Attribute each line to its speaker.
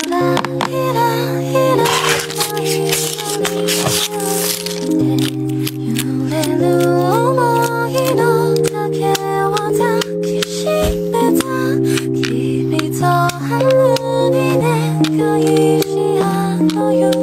Speaker 1: 君と春にね恋し合う